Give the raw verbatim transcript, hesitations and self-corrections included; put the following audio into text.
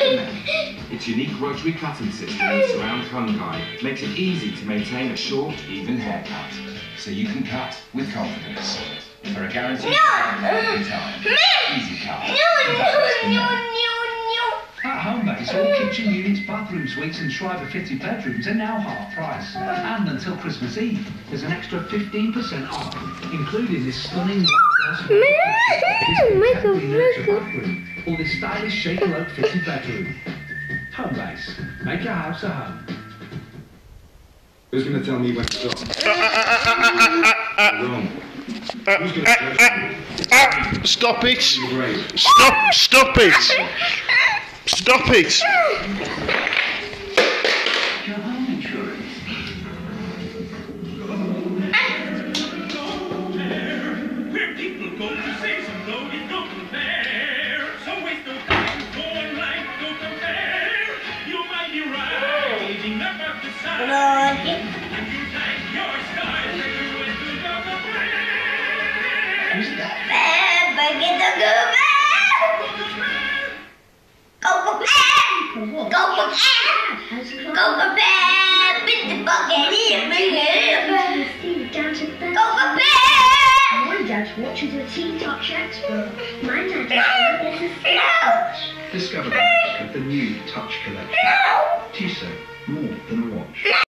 Its unique rotary cutting system and surround comb guide makes it easy to maintain a short, even haircut, so you can cut with confidence. For a guarantee every time. Easy cut. At Homebase, all kitchen units, bathroom suites and Schreiber fitted bedrooms are now half price. And until Christmas Eve, there's an extra fifteen percent off, including this stunning bathroom or this stylish shaker oak fitted bedroom. Homebase, make your house a home. Who's going to tell me when to stop? Wrong. Who's going to Stop it! Great. Stop! Stop it! Stop it! Your home insurance. Where people go to save some dough, you go compare. So waste no time, go online, go compare. You might be rising up at the side. And you thank your stars that you went to go compare. Who's that? Go for bed! Go for bed! Go for bed! Bit the bucket here, bring it Down to bed. Go for bed! My dad watches a Teen Touch Expert. My dad is a slouch. Discover the magic of the new Touch collection. No! T-Set, more than a watch.